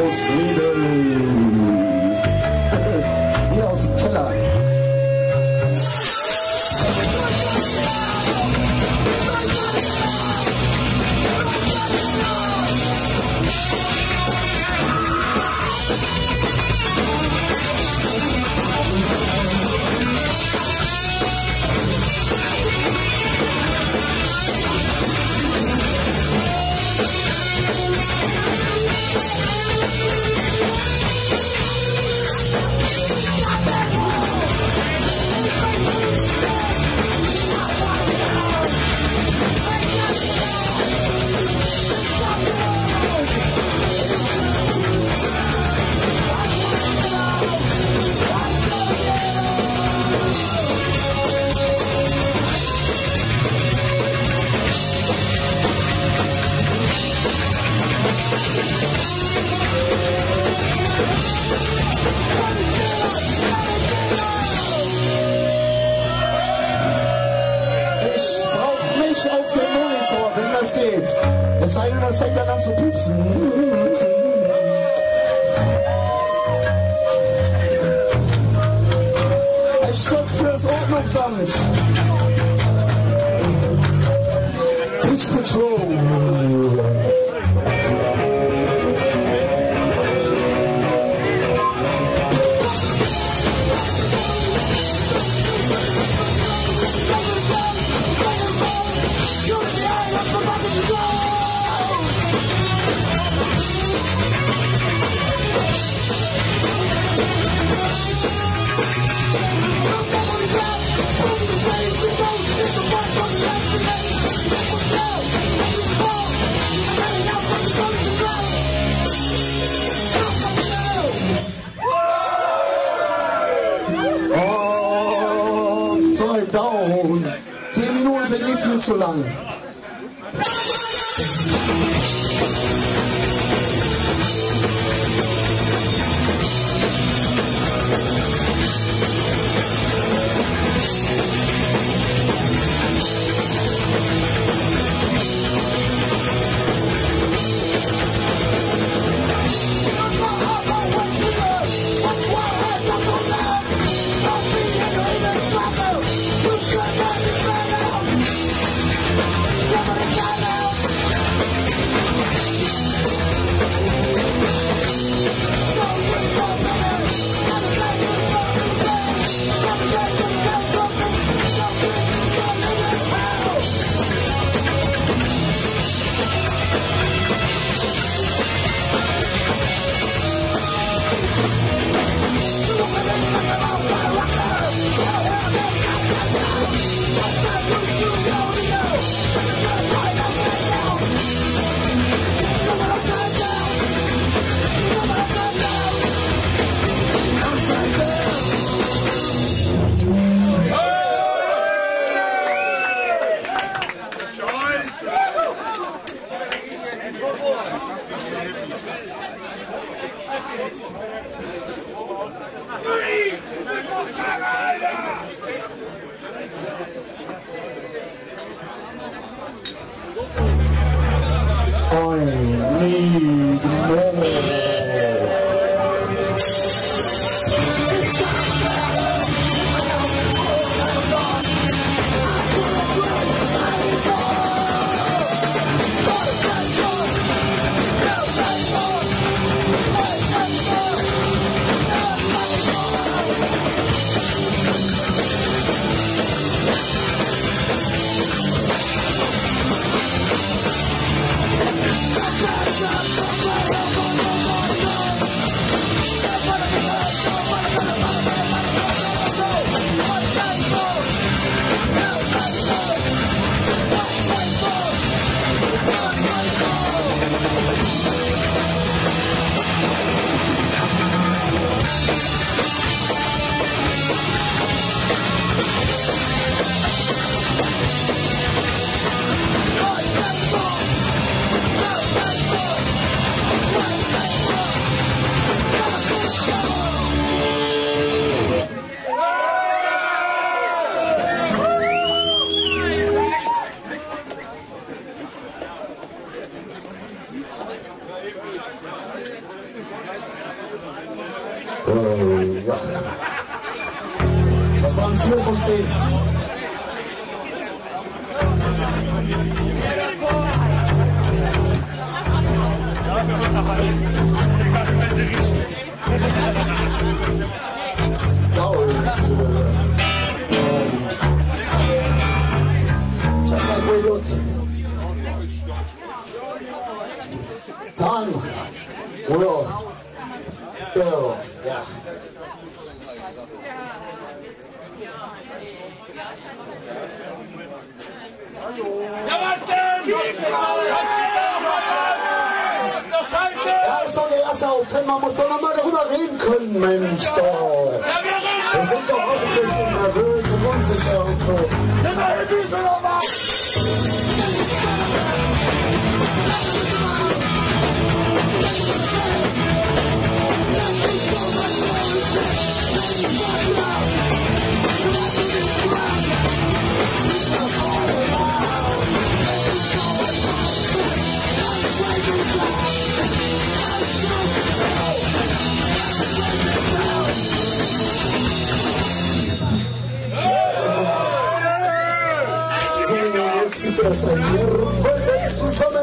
aus Rieden. Hier aus dem Keller. Auf dem Monitor, wenn das geht. Es sei denn, das fängt dann an zu pupsen. Ein Stock fürs Ordnungsamt. Pitch Patrol. Down. 10 Minuten sind nicht viel zu lang. I need more. Ja. Das waren 4 von 10. Ja, just like we look. Time will go. Yeah. Ja, was denn? Ja, ist doch der erste Auftritt, man muss doch noch mal darüber reden können, Mensch, doch. Wir sind doch auch ein bisschen nervös und unsicher und so. Jetzt gibt es ein nervöses Zusammenhang.